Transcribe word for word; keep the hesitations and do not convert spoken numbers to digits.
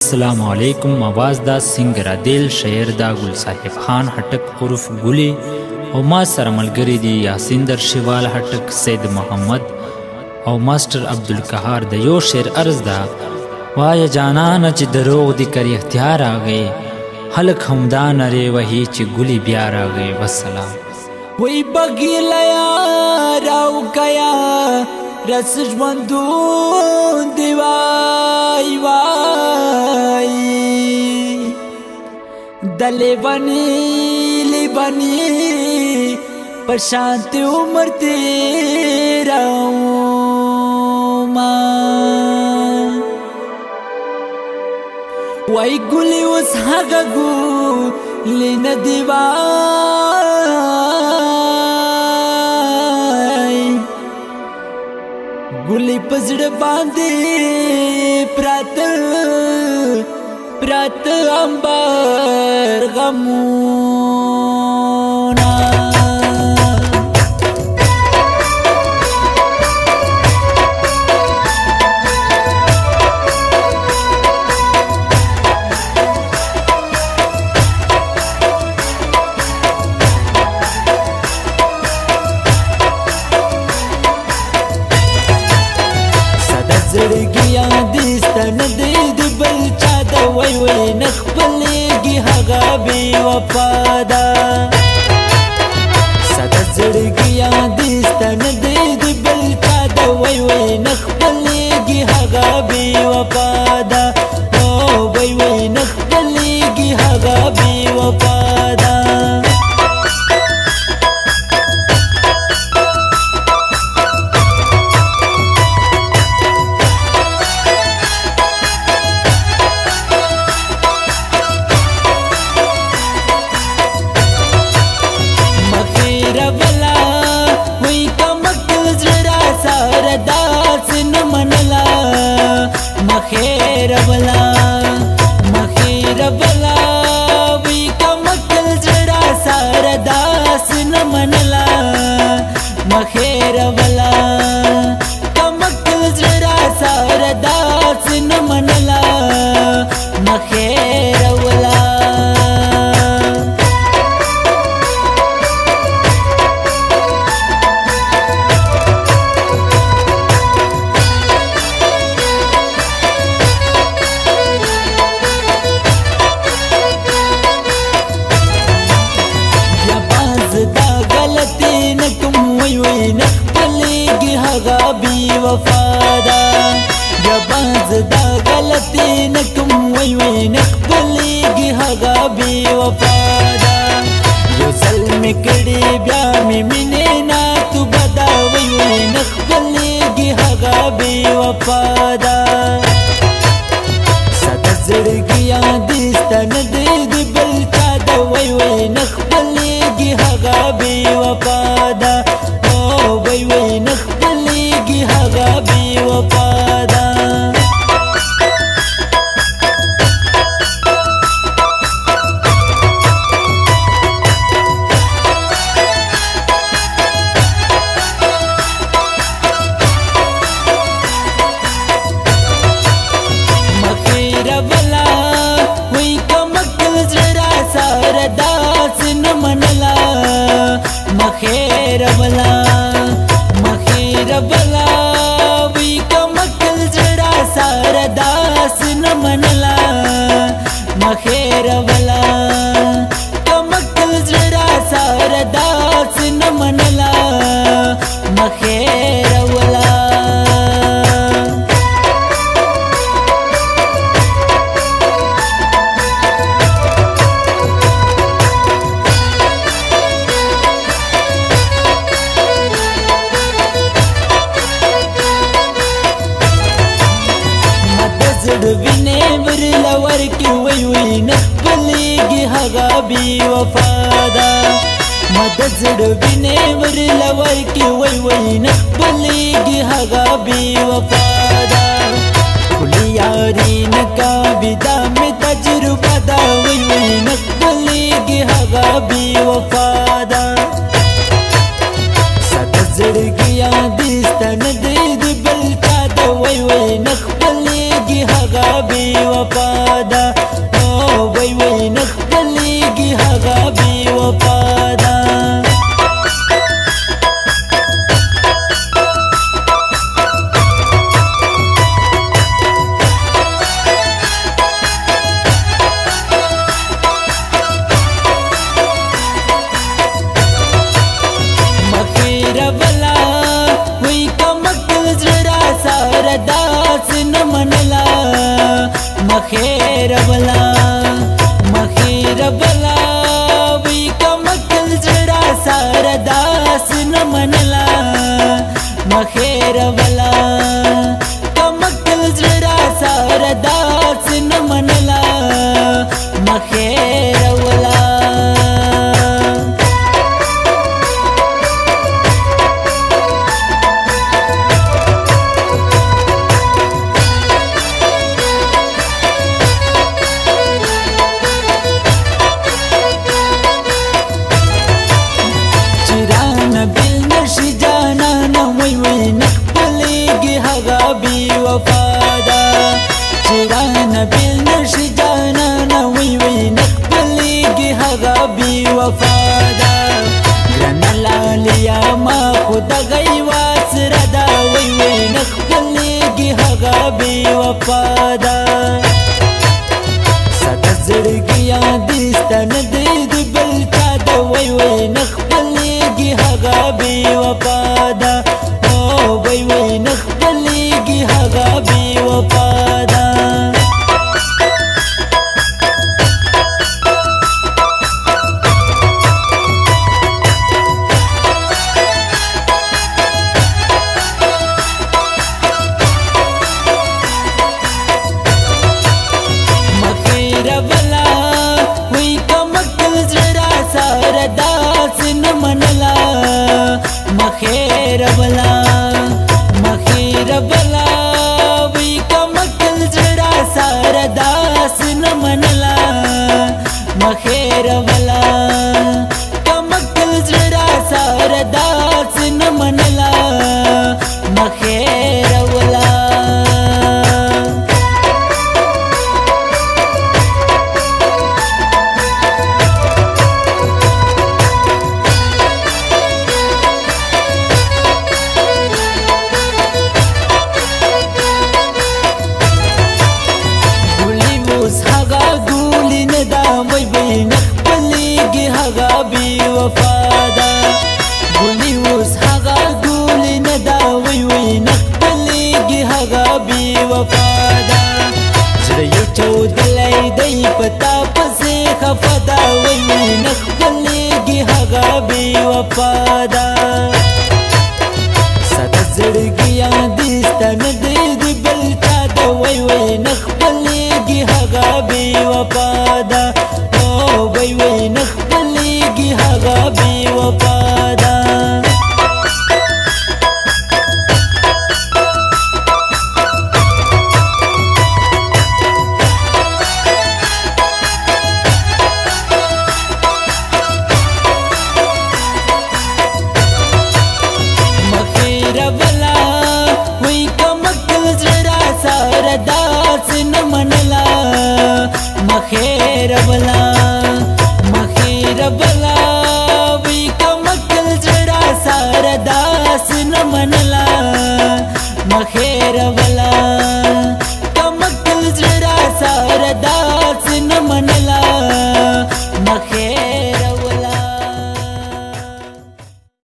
السلام علیکم. आवाज دا سنگر عادل، شاعر دا گل صاحب خان هټک عرف ګلی، او ما سره ملګری دی یاسین درشوال هټک، سید محمد او ماسټر عبدالقهار. د یو شعر عرض دا: وای جانان چې دروغ دی کری اختیار آگئے، خلق همدا نره وحی چې ګلی بیا راگئے. والسلام. وی بگیلیا راو کیا رس ژوندون دی وای وای د لیونی لیونی پر شانت عمر تیرا ما وای گلی اوس هغه ګلی نه دی وای گلی پزړه باندې پرات پرات امبر غمونا زړګیا دستن دې د بل چا د وای وای نخپلېږي هغه بې وفا ده. ساده زړګیا دستن دې د بل چا د وای وای نخپلېږي هغه بې وفا ده. او وای وای نخپلېږي هغه بې وفا ده. مخیر بلا مخیر بلا وی کمکل زړه سره داس نه منلا. مخیر بلا کمکل زړه سره داس نه منلا. مخیر بلا نخپلېږي هغه بې وفا ده. بیا باز دا غلطي نه کوم وای وای نخپلېږي هغه بې وفا ده. یو ځل مې کړې بیا مې مینې نه تو بدا وای وای نخپلېږي هغه بې وفا ده. ساده زړګیا دستن دې د بل چا د وای وای نخپلېږي هغه بې وفا ده. وای وای نخپلېږي هغه بې وفا ده. مخیر بلا وای کمکل زړه سره داس نه منلا. مخیر بلا مخیر بلا وی کمکل زړه سره داس نه منلا. مخیر بلا کمکل زړه سره داس نه منلا. مخیر بلا وینې ورله ورکې وای وای نخپلېږي هغه بې وفا ده. مده زړه وینې ورله ورکې وای وای نخپلېږي هغه بې وفا ده. کلي یاري نکابي دا مې تجربه ده. وای وای نخپلېږي هغه بې وفا ده. ساده زړګیا دستن دې د بل چا د وای وای نخپلېږي هغه بې وفا مخیر بلا مخیر بلا وی کمکل زړه سره داس نه منلا مخیر بلا کمکل زړه سره داس نه منلا مخیر بلا وفادا چران بیل نشی جانانا وی وی نقبلیگی حقا بی وفادا گرن لالیا ما خود غیواس ردا وی وی نقبلیگی حقا بی وفادا ستا زرگیا دیستان دید بلچادا وی وی نقبلیگی حقا بی وفادا وی وی نقبلیگی حقا بی وفادا مخیر بلا وی کمکل زړه سره داس نه منلا مخیر بلا مخیر بلا وی کمکل زړه سره داس نه منلا مخیر بلا کمکل زړه سره داس نه منلا مخیر بلا وفادا ګولي اوس هغه ګولي نه دا وی وی نقبلېږي هغه بې وفادا زړه یې چاودلی دی په تا پسې خفه ده